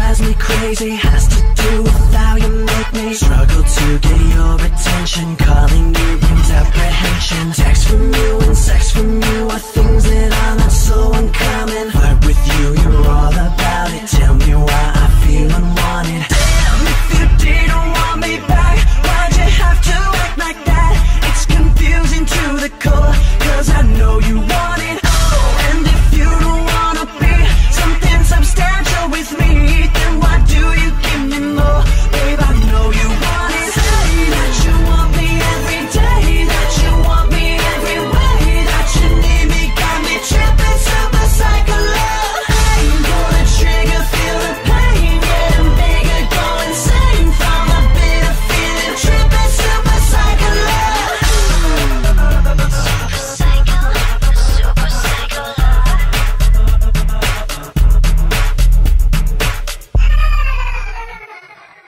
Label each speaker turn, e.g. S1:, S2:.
S1: drives me crazy has to do with how you make me struggle to get your attention. Calling you brings apprehension. Text from you and sex from you are things that are not so uncommon. Flirt with